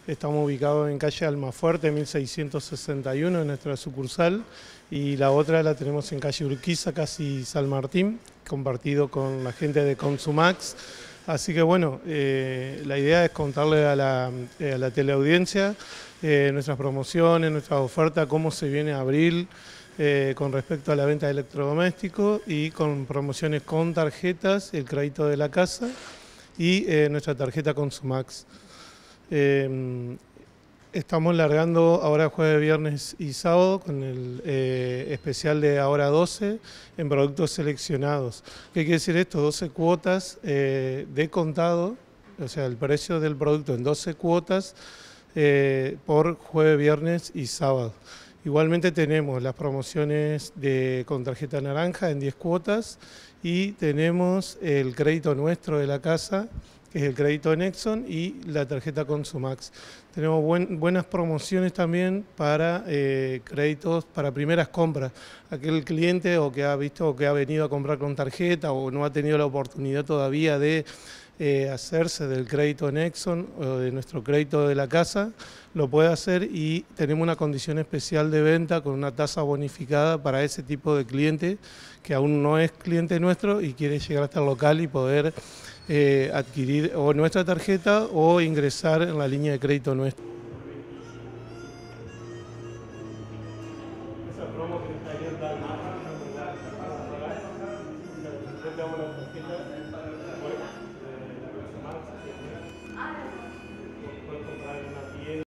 Estamos ubicados en calle Almafuerte, 1661, en nuestra sucursal, y la otra la tenemos en calle Urquiza, casi San Martín, compartido con la gente de Consumax. Así que bueno, la idea es contarle a la teleaudiencia nuestras promociones, nuestras ofertas, cómo se viene abril con respecto a la venta de electrodomésticos y con promociones con tarjetas, el crédito de la casa y nuestra tarjeta Consumax. Eh, Estamos largando ahora jueves, viernes y sábado con el especial de ahora 12 en productos seleccionados. ¿Qué quiere decir esto? 12 cuotas de contado, o sea, el precio del producto en 12 cuotas por jueves, viernes y sábado. Igualmente tenemos las promociones con tarjeta naranja en 10 cuotas y tenemos el crédito nuestro de la casa, que es el crédito Nexon, y la tarjeta Consumax. Tenemos buenas promociones también para créditos para primeras compras. Aquel cliente o que ha visto o que ha venido a comprar con tarjeta o no ha tenido la oportunidad todavía de hacerse del crédito Nexon o de nuestro crédito de la casa, lo puede hacer y tenemos una condición especial de venta con una tasa bonificada para ese tipo de cliente que aún no es cliente nuestro y quiere llegar hasta el local y poder adquirir o nuestra tarjeta o ingresar en la línea de crédito nuestra. Esa promo que está abierta al mapa, yo te hago la tarjeta, la Consumax, puedes comprar una